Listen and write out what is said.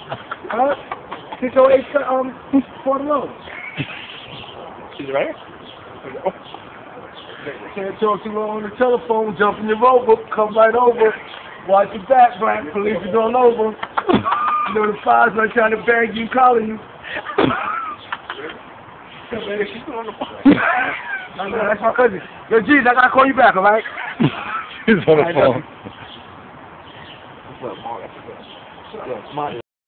Huh? 608 for the loan. She's right here. Can't talk too long on the telephone, jump in your rover, come right over. Watch your back, black police is all over. You know the files not trying to bag you, calling you. She's on the phone. No, that's my cousin. Yo, G's, I gotta call you back, alright? He's on the phone. What's up, Mark?